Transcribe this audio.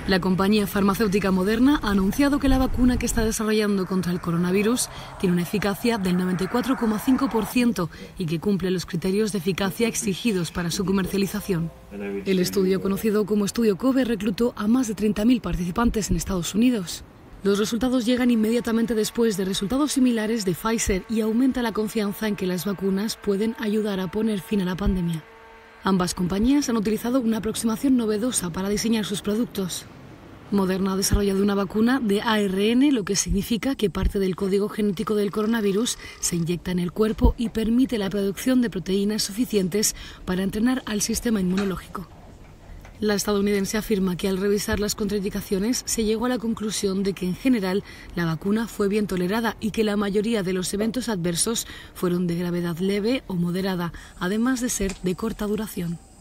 La compañía farmacéutica Moderna ha anunciado que la vacuna que está desarrollando contra el coronavirus tiene una eficacia del 94,5% y que cumple los criterios de eficacia exigidos para su comercialización. El estudio, conocido como Estudio COVE, reclutó a más de 30.000 participantes en Estados Unidos. Los resultados llegan inmediatamente después de resultados similares de Pfizer y aumenta la confianza en que las vacunas pueden ayudar a poner fin a la pandemia. Ambas compañías han utilizado una aproximación novedosa para diseñar sus productos. Moderna ha desarrollado una vacuna de ARN, lo que significa que parte del código genético del coronavirus se inyecta en el cuerpo y permite la producción de proteínas suficientes para entrenar al sistema inmunológico. La estadounidense afirma que al revisar las contraindicaciones se llegó a la conclusión de que en general la vacuna fue bien tolerada y que la mayoría de los eventos adversos fueron de gravedad leve o moderada, además de ser de corta duración.